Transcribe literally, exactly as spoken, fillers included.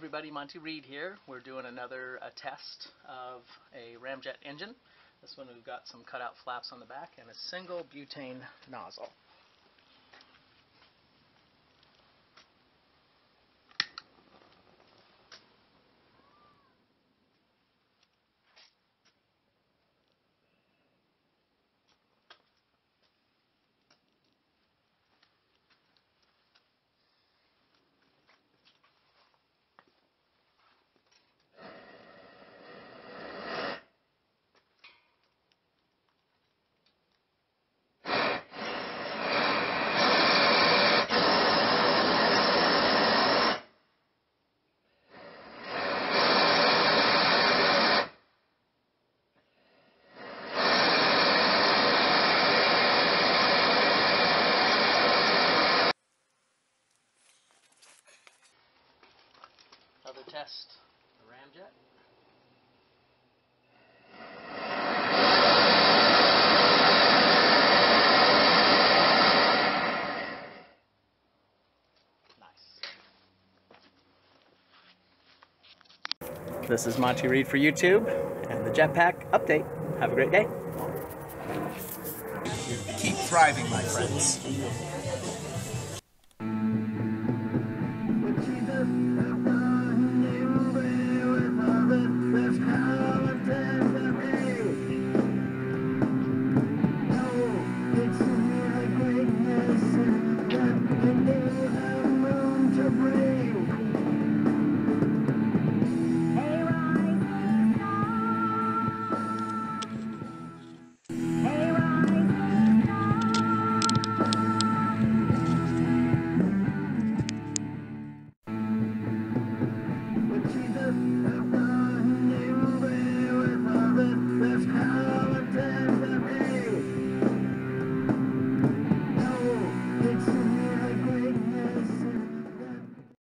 everybody, Monty Reed here. We're doing another uh, test of a ramjet engine. This one we've got some cutout flaps on the back and a single butane nozzle. Other test, the ramjet. Nice. This is Monty Reed for YouTube and the Jetpack update. Have a great day. Keep thriving, my friends. Let's have a